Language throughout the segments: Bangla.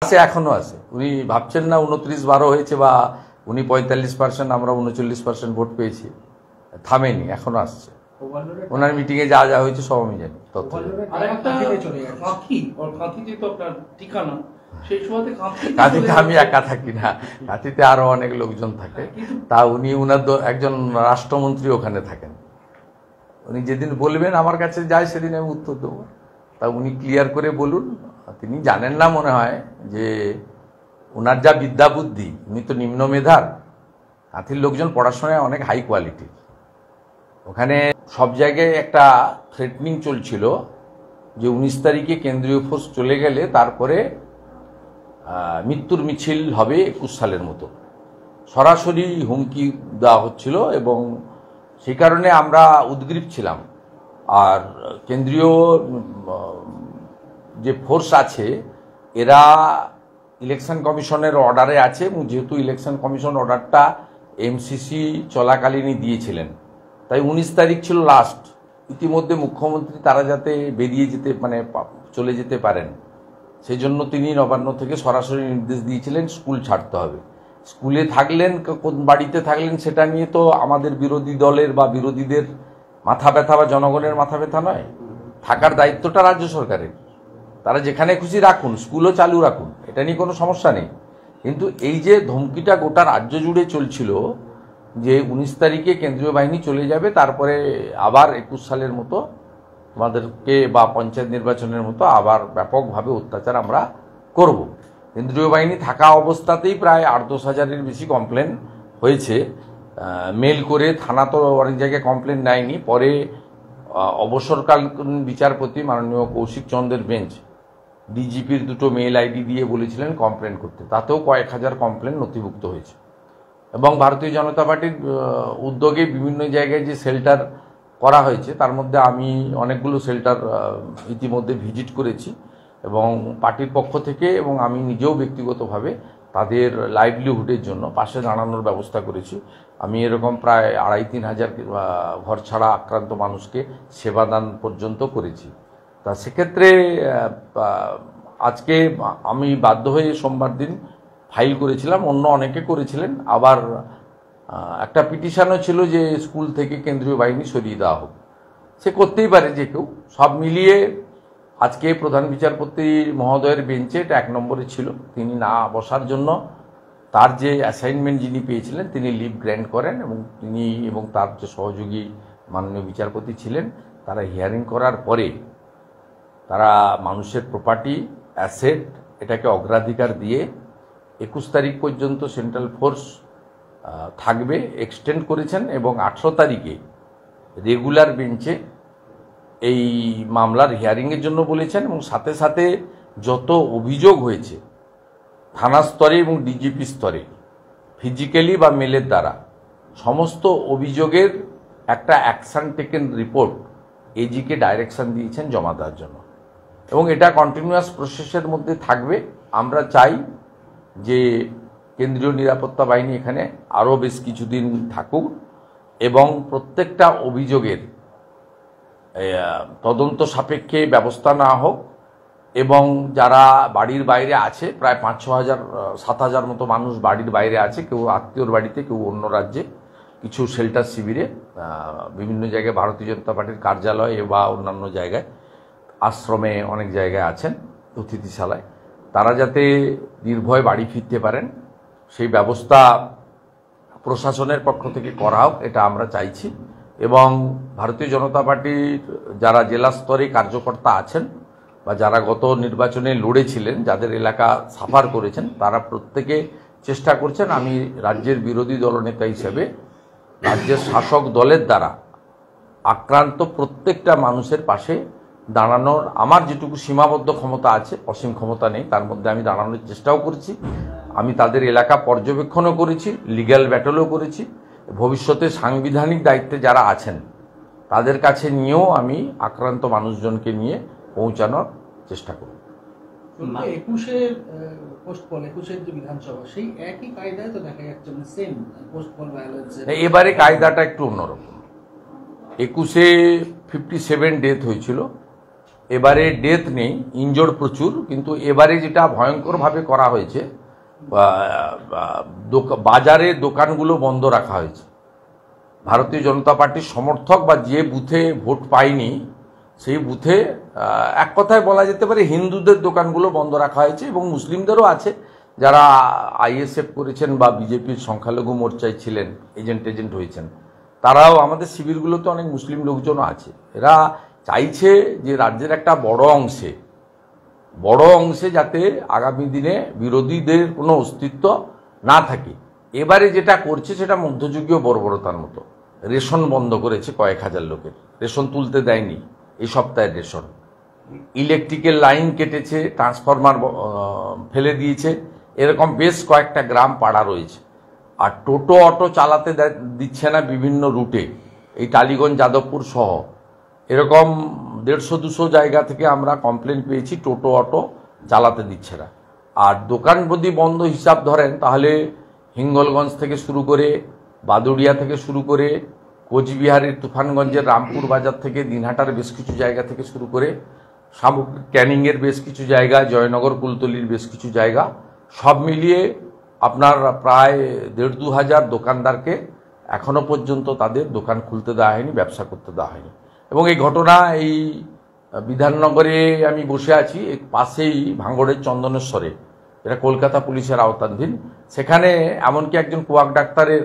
এখনো আছে। উনি ভাবছেন না 29-12 হয়েছে বা উনি 45%, আমরা 39% ভোট পেয়েছি, থামেনি, এখনো আসছে। ওনার মিটিং এ যা যা হয়েছে সব আমি জানি। কাঁথিতে আমি একা থাকি না, কাঁথিতে আরো অনেক লোকজন থাকে। তা উনি উনার একজন রাষ্ট্রমন্ত্রী ওখানে থাকেন। উনি যেদিন বলবেন আমার কাছে যায় সেদিন আমি উত্তর দেবো। তা উনি ক্লিয়ার করে বলুন। তিনি জানেন না মনে হয় যে ওনার যা বিদ্যা বুদ্ধি, উনি তো নিম্ন মেধার। কাঁথির লোকজন পড়াশোনায় অনেক হাই কোয়ালিটি। ওখানে সব জায়গায় একটা থ্রেটনিং চলছিল যে 19 তারিখে কেন্দ্রীয় ফোর্স চলে গেলে তারপরে মৃত্যুর মিছিল হবে 21 সালের মতো, সরাসরি হুমকি দেওয়া হচ্ছিল। এবং সেই কারণে আমরা উদ্গ্রীব ছিলাম। আর কেন্দ্রীয় যে ফোর্স আছে এরা ইলেকশন কমিশনের অর্ডারে আছে, এবং যেহেতু ইলেকশন কমিশন অর্ডারটা এমসিসি চলাকালীনই দিয়েছিলেন, তাই 19 তারিখ ছিল লাস্ট। ইতিমধ্যে মুখ্যমন্ত্রী তারা যাতে বেরিয়ে যেতে চলে যেতে পারেন, সেই জন্য তিনি নবান্ন থেকে সরাসরি নির্দেশ দিয়েছিলেন স্কুল ছাড়তে হবে। স্কুলে থাকলেন কোন বাড়িতে থাকলেন সেটা নিয়ে তো আমাদের বিরোধী দলের বা বিরোধীদের মাথা ব্যথা বা জনগণের মাথা ব্যথা নয়। থাকার দায়িত্বটা রাজ্য সরকারের। তারা যেখানে খুশি রাখুন, স্কুলও চালু রাখুন, এটা নিয়ে কোনো সমস্যা নেই। কিন্তু এই যে ধমকিটা গোটা রাজ্য জুড়ে চলছিল যে 19 তারিখে কেন্দ্রীয় বাহিনী চলে যাবে, তারপরে আবার 21 সালের মতো আমাদেরকে বা পঞ্চায়েত নির্বাচনের মতো আবার ব্যাপকভাবে অত্যাচার আমরা করব। কেন্দ্রীয় বাহিনী থাকা অবস্থাতেই প্রায় 8-10 হাজারের বেশি কমপ্লেন হয়েছে। মেল করে থানা তো অনেক জায়গায় কমপ্লেন নেয়নি। পরে অবসরকালীন বিচারপতি মাননীয় কৌশিক চন্দ্রের বেঞ্চ ডিজিপির 2টো মেল আইডি দিয়ে বলেছিলেন কমপ্লেন করতে, তাতেও কয়েক হাজার কমপ্লেন নথিভুক্ত হয়েছে। এবং ভারতীয় জনতা পার্টির উদ্যোগে বিভিন্ন জায়গায় যে শেল্টার করা হয়েছে তার মধ্যে আমি অনেকগুলো শেল্টার ইতিমধ্যে ভিজিট করেছি, এবং পার্টির পক্ষ থেকে এবং আমি নিজেও ব্যক্তিগতভাবে তাদের লাইভলিহুডের জন্য পাশে দাঁড়ানোর ব্যবস্থা করেছি। আমি এরকম প্রায় 2,5-3 হাজার ঘর ছাড়া আক্রান্ত মানুষকে সেবাদান পর্যন্ত করেছি। তা সেক্ষেত্রে আজকে আমি বাধ্য হয়ে সোমবার দিন ফাইল করেছিলাম, অন্য অনেকে করেছিলেন। আবার একটা পিটিশনও ছিল যে স্কুল থেকে কেন্দ্রীয় বাহিনী সরিয়ে দেওয়া হোক। সে করতেই পারে যে কেউ। সব মিলিয়ে আজকে প্রধান বিচারপতি মহোদয়ের বেঞ্চে এটা 1 নম্বরে ছিল। তিনি না বসার জন্য তার যে অ্যাসাইনমেন্ট যিনি পেয়েছিলেন তিনি লিভ গ্র্যান্ট করেন, এবং তিনি এবং তার যে সহযোগী মাননীয় বিচারপতি ছিলেন তারা হিয়ারিং করার পরে তারা মানুষের প্রপার্টি অ্যাসেট এটাকে অগ্রাধিকার দিয়ে 21 তারিখ পর্যন্ত সেন্ট্রাল ফোর্স থাকবে এক্সটেন্ড করেছেন, এবং 18 তারিখে রেগুলার বেঞ্চে এই মামলার হিয়ারিংয়ের জন্য বলেছেন। এবং সাথে সাথে যত অভিযোগ হয়েছে থানা স্তরে এবং ডিজিপি স্তরে ফিজিক্যালি বা মেলের দ্বারা, সমস্ত অভিযোগের একটা অ্যাকশন টেকেন রিপোর্ট এজিকে ডাইরেকশন দিয়েছেন জমা দেওয়ার জন্য, এবং এটা কন্টিনিউয়াস প্রসেসের মধ্যে থাকবে। আমরা চাই যে কেন্দ্রীয় নিরাপত্তা বাহিনী এখানে আরও বেশ কিছুদিন থাকুক, এবং প্রত্যেকটা অভিযোগের তদন্ত সাপেক্ষে ব্যবস্থা নেওয়া হোক। এবং যারা বাড়ির বাইরে আছে, প্রায় 5-6 হাজার 7 হাজার মতো মানুষ বাড়ির বাইরে আছে, কেউ আত্মীয়র বাড়িতে, কেউ অন্য রাজ্যে, কিছু শেল্টার শিবিরে, বিভিন্ন জায়গায় ভারতীয় জনতা পার্টির কার্যালয়ে বা অন্যান্য জায়গায়, আশ্রমে অনেক জায়গায় আছেন, অতিথিশালায়। তারা যাতে নির্ভয়ে বাড়ি ফিরতে পারেন সেই ব্যবস্থা প্রশাসনের পক্ষ থেকে করা হোক, এটা আমরা চাইছি। এবং ভারতীয় জনতা পার্টির যারা জেলা স্তরে কার্যকর্তা আছেন বা যারা গত নির্বাচনে লড়েছিলেন, যাদের এলাকা সাফার করেছেন, তারা প্রত্যেকে চেষ্টা করছেন আমি রাজ্যের বিরোধী দলনেতা হিসেবে রাজ্যের শাসক দলের দ্বারা আক্রান্ত প্রত্যেকটা মানুষের পাশে দাঁড়ানোর আমার যেটুকু সীমাবদ্ধ ক্ষমতা আছে, অসীম ক্ষমতা নেই, তার মধ্যে আমি দাঁড়ানোর চেষ্টাও করেছি। আমি তাদের এলাকা পর্যবেক্ষণও করেছি, লিগ্যাল ব্যাটলও করেছি। ভবিষ্যতে সাংবিধানিক দায়িত্বে যারা আছেন তাদের কাছে নিয়েও আমি আক্রান্ত মানুষজনকে নিয়ে পৌঁছানোর চেষ্টা করব। 21-এর যে বিধানসভা সেই একই কায়দায় তো দেখা যাচ্ছে, মানে সেম পোস্ট পোল ভায়োলেন্স। এবারে কায়দাটা একটু অন্যরকম। 21-এ 57 ডেথ হয়েছিল, এবারে ডেথ নেই, ইনজোর্ড প্রচুর, কিন্তু এবারে যেটা ভয়ঙ্করভাবে করা হয়েছে, বাজারে দোকানগুলো বন্ধ রাখা হয়েছে। ভারতীয় জনতা পার্টির সমর্থক বা যে বুথে ভোট পায়নি সেই বুথে এক কথায় বলা যেতে পারে হিন্দুদের দোকানগুলো বন্ধ রাখা হয়েছে, এবং মুসলিমদেরও আছে যারা আইএসএফ করেছেন বা বিজেপির সংখ্যালঘু মোর্চায় ছিলেন, এজেন্ট হয়েছেন, তারাও আমাদের শিবিরগুলোতে অনেক মুসলিম লোকজনও আছে। এরা চাইছে যে রাজ্যের একটা বড় অংশে যাতে আগামী দিনে বিরোধীদের কোনো অস্তিত্ব না থাকে। এবারে যেটা করছে সেটা মধ্যযুগীয় বর্বরতার মতো। রেশন বন্ধ করেছে কয়েক হাজার লোকের, রেশন তুলতে দেয়নি এই সপ্তাহের রেশন, ইলেকট্রিকের লাইন কেটেছে, ট্রান্সফরমার ফেলে দিয়েছে, এরকম বেশ কয়েকটা গ্রাম পাড়া রয়েছে। আর টোটো অটো চালাতে দিচ্ছে না বিভিন্ন রুটে, এই টালিগঞ্জ যাদবপুর সহ এরকম 150-200 জায়গা থেকে আমরা কমপ্লেন পেয়েছি টোটো অটো চালাতে দিচ্ছে না। আর দোকান যদি বন্ধ হিসাব ধরেন তাহলে হিঙ্গলগঞ্জ থেকে শুরু করে, বাদুড়িয়া থেকে শুরু করে, কোচবিহারের তুফানগঞ্জের রামপুর বাজার থেকে, দিনহাটার বেশ কিছু জায়গা থেকে শুরু করে, ক্যানিংয়ের বেশ কিছু জায়গা, জয়নগর কুলতলির বেশ কিছু জায়গা, সব মিলিয়ে আপনার প্রায় 1,500-2 হাজার দোকানদারকে এখনো পর্যন্ত তাদের দোকান খুলতে দেওয়া হয়নি, ব্যবসা করতে দেওয়া হয়নি। এবং এই ঘটনা এই বিধাননগরে আমি বসে আছি, এর পাশেই ভাঙড়ের চন্দনেশ্বরে, এটা কলকাতা পুলিশের আওতাধীন, সেখানে এমনকি একজন কুয়াক ডাক্তারের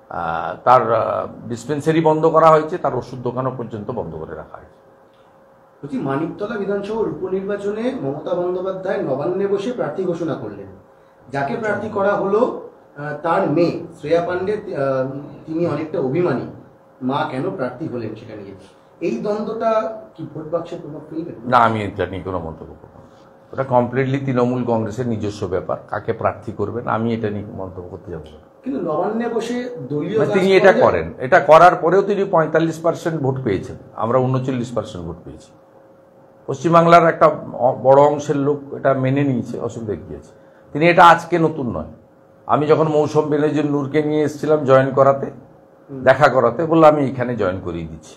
তার ডিসপেন্সারি বন্ধ করা হয়েছে, তার ওষুধ দোকানও পর্যন্ত বন্ধ করে রাখা হয়েছে। বলছি, মানিকতলা বিধানসভার উপনির্বাচনে মমতা বন্দ্যোপাধ্যায় নবান্নে বসে প্রার্থী ঘোষণা করলেন। যাকে প্রার্থী করা হলো তার মেয়ে শ্রেয়া পাণ্ডে, তিনি অনেকটা অভিমানী, মা কেন প্রার্থী হলেন সেটা নিয়ে। এই দ্বন্দ্বটা কি ভোট বাক্সে প্রভাব ফেলবে? না, আমি এটা নিয়ে কোনো মন্তব্য করব না। ওটা কমপ্লিটলি তৃণমূল কংগ্রেসের নিজস্ব ব্যাপার, কাকে প্রার্থী করবেন আমি এটা নিয়ে মন্তব্য করতে যাব না। কিন্তু নবান্নে বসে দলীয় তিনি এটা করেন, এটা করার পরেও তিনি 45% ভোট পেয়েছেন, আমরা 39% ভোট পেয়েছি। পশ্চিমবাংলার একটা বড় অংশের লোক এটা মেনে নিয়েছে, অসুবিধা গিয়েছে। তিনি এটা আজকে নতুন নয়। আমি যখন মৌসুম বেনজির নূরকে নিয়ে এসেছিলাম জয়েন করাতে, দেখা করাতে, বললাম আমি এখানে জয়েন করিয়ে দিচ্ছি,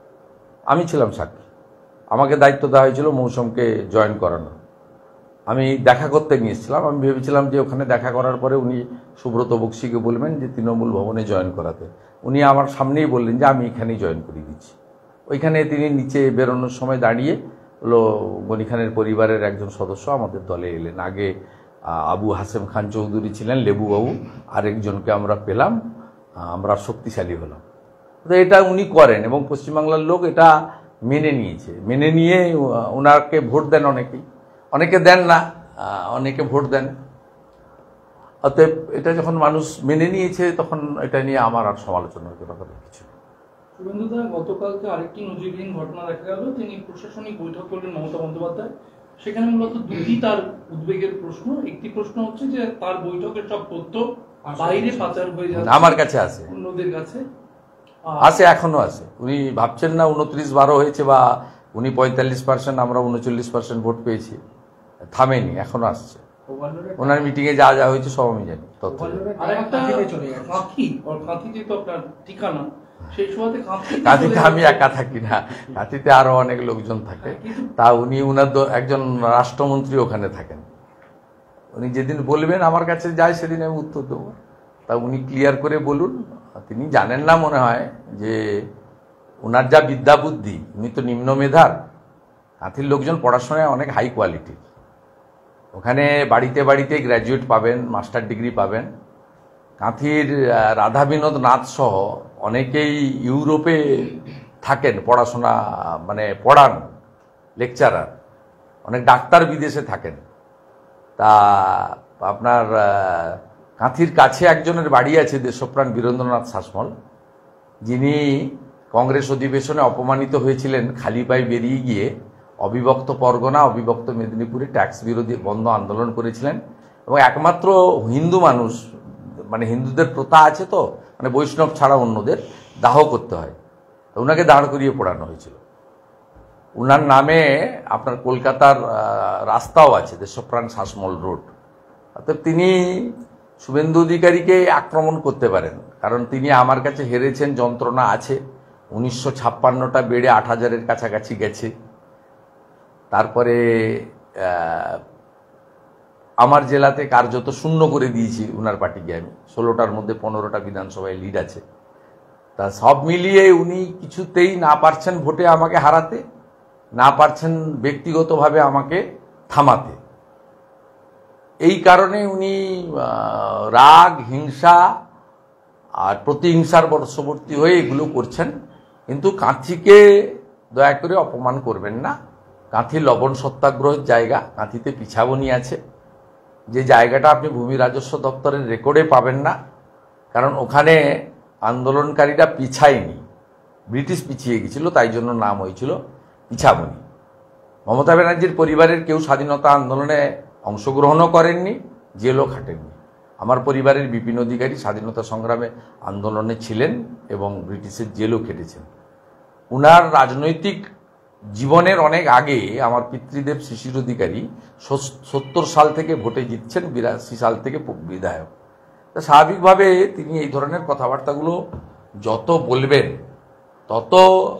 আমি ছিলাম সাক্ষী, আমাকে দায়িত্ব দেওয়া হয়েছিল মৌসুমকে জয়েন করানো। আমি দেখা করতে নিয়েছিলাম, আমি ভেবেছিলাম যে ওখানে দেখা করার পরে উনি সুব্রত বক্সিকে বলবেন যে তৃণমূল ভবনে জয়েন করাতে। উনি আমার সামনেই বললেন যে আমি এখানেই জয়েন করিয়ে দিচ্ছি। ওইখানে তিনি নিচে বেরোনোর সময় দাঁড়িয়ে হলো গনি খানের পরিবারের একজন সদস্য আমাদের দলে এলেন। আগে আবু হাসেম খান চৌধুরী ছিলেন, লেবুবাবু, আরেকজনকে আমরা পেলাম, আমরা শক্তিশালী হলাম। তো এটা উনি করেন এবং পশ্চিমবাংলার লোক এটা মেনে নিয়েছে। মেনে নিয়ে ওনাকে ভোট দেন, অনেকে দেন না, অনেকে ভোট দেন। অতএব এটা যখন মানুষ মেনে নিয়েছে তখন এটা নিয়ে আমার আর সমালোচনার ব্যাপার কিছু। শুভেন্দুদা, গতকালকে আরেকটি নজিরবিহীন ঘটনা দেখা গেল, তিনি প্রশাসনিক বৈঠক করলেন মমতা বন্দ্যোপাধ্যায়। সেখানে মূলত দুটি তার উদ্বেগের প্রশ্ন। একটি প্রশ্ন হচ্ছে যে তার বৈঠকের সব তথ্য বাইরে পাচার হয়ে যাচ্ছে, আমার কাছে আছে, অন্যদের কাছে আছে, এখনো আছে। উনি ভাবছেন না 29-12 হয়েছে বা উনি 45%, আমরা 39% ভোট পেয়েছি, থামেনি, এখনো আসছে। ওনার মিটিংয়ে যা যা হয়েছে সব আমি জানি। তথ্য ঠিকানা সেই সময় কাঁথিতে আমি একা থাকি না, কাঁথিতে আরো অনেক লোকজন থাকে। তা উনি উনার একজন রাষ্ট্রমন্ত্রী ওখানে থাকেন, উনি যেদিন বলবেন আমার কাছে যায় সেদিন আমি উত্তর দেবো। তা উনি ক্লিয়ার করে বলুন। তিনি জানেন না মনে হয় যে ওনার যা বিদ্যা বুদ্ধি, উনি তো নিম্ন মেধার, কাঁথির লোকজন পড়াশোনায় অনেক হাই কোয়ালিটির, ওখানে বাড়িতে বাড়িতে গ্র্যাজুয়েট পাবেন, মাস্টার ডিগ্রি পাবেন। কাঁথির রাধা বিনোদ নাথ সহ অনেকেই ইউরোপে থাকেন, পড়াশোনা মানে পড়ান, লেকচারার, অনেক ডাক্তার বিদেশে থাকেন। তা আপনার কাঁথির কাছে একজনের বাড়ি আছে দেশপ্রাণ বীরেন্দ্রনাথ শাসমল, যিনি কংগ্রেস অধিবেশনে অপমানিত হয়েছিলেন, খালি পায়ে বেরিয়ে গিয়ে অবিভক্ত পরগনা, অবিভক্ত মেদিনীপুরে ট্যাক্স বিরোধী বন্ধ আন্দোলন করেছিলেন। এবং একমাত্র হিন্দু মানুষ, মানে হিন্দুদের প্রথা আছে তো, মানে বৈষ্ণব ছাড়া অন্যদের দাহ করতে হয়, ওনাকে দাঁড় করিয়ে পোড়ানো হয়েছিল। উনার নামে আপনার কলকাতার রাস্তাও আছে, দেশপ্রাণ শাসমল রোড। অর্থাৎ তিনি শুভেন্দু অধিকারীকে আক্রমণ করতে পারেন, কারণ তিনি আমার কাছে হেরেছেন, যন্ত্রণা আছে, 1956টা বেড়ে 8,000-এর কাছাকাছি গেছে। তারপরে আমার জেলাতে কার্যত শূন্য করে দিয়েছি উনার পার্টিকে আমি। 16টার মধ্যে 15টা বিধানসভায় লিড আছে। তা সব মিলিয়ে উনি কিছুতেই না পারছেন ভোটে আমাকে হারাতে, না পারছেন ব্যক্তিগতভাবে আমাকে থামাতে। এই কারণে উনি রাগ, হিংসা আর প্রতিহিংসার বশবর্তী হয়ে এগুলো করছেন। কিন্তু কাঁথিকে দয়া করে অপমান করবেন না। কাঁথি লবণ সত্যাগ্রহের জায়গা, কাঁথিতে পিছাবনি আছে, যে জায়গাটা আপনি ভূমি রাজস্ব দপ্তরের রেকর্ডে পাবেন না। কারণ ওখানে আন্দোলনকারীরা পিছায়নি, ব্রিটিশ পিছিয়ে গেছিল, তাই জন্য নাম হয়েছিল পিছাবনি। মমতা ব্যানার্জির পরিবারের কেউ স্বাধীনতা আন্দোলনে অংশগ্রহণও করেননি, জেলও খাটেননি। আমার পরিবারের বিপিন অধিকারী স্বাধীনতা সংগ্রামে আন্দোলনে ছিলেন এবং ব্রিটিশের জেলও খেটেছেন। উনার রাজনৈতিক জীবনের অনেক আগে আমার পিতৃদেব শিশির অধিকারী 70 সাল থেকে ভোটে জিতছেন, 82 সাল থেকে বিধায়ক। তা স্বাভাবিকভাবে তিনি এই ধরনের কথাবার্তাগুলো যত বলবেন তত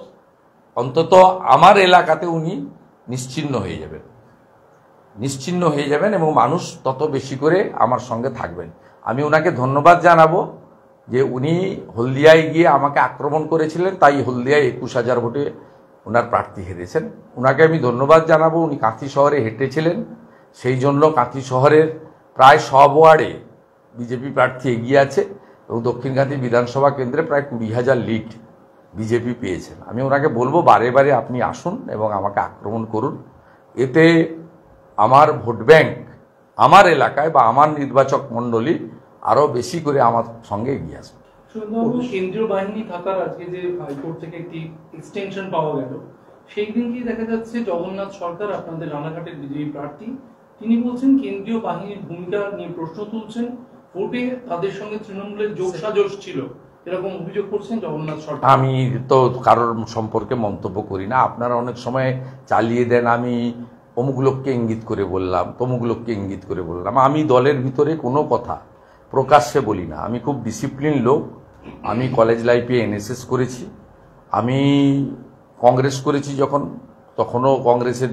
অন্তত আমার এলাকাতে উনি নিশ্চিহ্ন হয়ে যাবেন, নিশ্চিহ্ন হয়ে যাবেন এবং মানুষ তত বেশি করে আমার সঙ্গে থাকবেন। আমি ওনাকে ধন্যবাদ জানাবো যে উনি হলদিয়ায় গিয়ে আমাকে আক্রমণ করেছিলেন, তাই হলদিয়ায় 21,000 ভোটে ওনার প্রার্থী হেরেছেন। ওনাকে আমি ধন্যবাদ জানাবো। উনি কাঁথি শহরে হেঁটেছিলেন, সেই জন্য কাঁথি শহরের প্রায় সব ওয়ার্ডে বিজেপি প্রার্থী এগিয়ে আছে এবং দক্ষিণ কাঁথি বিধানসভা কেন্দ্রে প্রায় 20,000 লিড বিজেপি পেয়েছেন। আমি ওনাকে বলবো বারে বারে আপনি আসুন এবং আমাকে আক্রমণ করুন। এতে আমার ভোট ব্যাংক আমার এলাকায় বা আমার নির্বাচক মণ্ডলী আরও বেশি করে আমার সঙ্গে এগিয়ে আসবে। সুন্দরবাবু, কেন্দ্রীয় বাহিনী থাকার আজকে যে হাইকোর্ট থেকে একটি এক্সটেনশন পাওয়া গেল, সেই দিনকেই দেখা যাচ্ছে জগন্নাথ সরকার, আপনাদের রানাঘাটের বিজেপি প্রার্থী, তিনি বলছেন কেন্দ্রীয় বাহিনীর ভূমিকা নিয়ে প্রশ্ন তুলছেন, ভোটে তাদের সঙ্গে তৃণমূলের যোগসাজশ ছিল, এরকম অভিযোগ করছেন জগন্নাথ সরকার। আমি তো কারোর সম্পর্কে মন্তব্য করি না। আপনারা অনেক সময় চালিয়ে দেন আমি অমুক লোককে ইঙ্গিত করে বললাম, তমুক লোককে ইঙ্গিত করে বললাম। আমি দলের ভিতরে কোনো কথা প্রকাশ্যে বলি না। আমি খুব ডিসিপ্লিন লোক। আমি কলেজ লাইফে এনএসএস করেছি, আমি কংগ্রেস করেছি যখন, তখনও কংগ্রেসের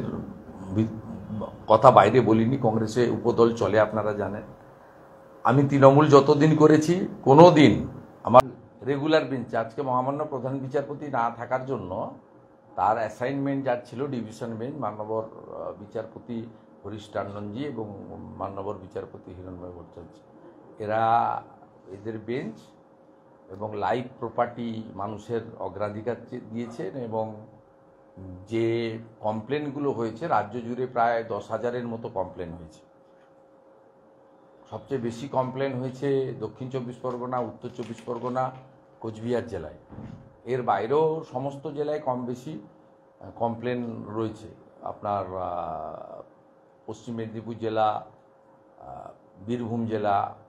কথা বাইরে বলিনি। কংগ্রেসে উপদল চলে, আপনারা জানেন। আমি তৃণমূল যতদিন করেছি কোনো দিন আমার রেগুলার বেঞ্চে, আজকে মহামান্য প্রধান বিচারপতি না থাকার জন্য তার অ্যাসাইনমেন্ট যার ছিল ডিভিশন বেঞ্চ, মাননীয় বিচারপতি হরিশ টান্ডনজি এবং মাননীয় বিচারপতি হিরণময় ভট্টাচার্য, এদের বেঞ্চ এবং লাইফ প্রপার্টি মানুষের অগ্রাধিকার দিয়েছেন। এবং যে কমপ্লেনগুলো হয়েছে রাজ্য জুড়ে প্রায় 10,000-এর মতো কমপ্লেন হয়েছে। সবচেয়ে বেশি কমপ্লেন হয়েছে দক্ষিণ 24 পরগনা, উত্তর 24 পরগনা, কোচবিহার জেলায়। এর বাইরেও সমস্ত জেলায় কম বেশি কমপ্লেন রয়েছে। আপনার পশ্চিম মেদিনীপুর জেলা, বীরভূম জেলা,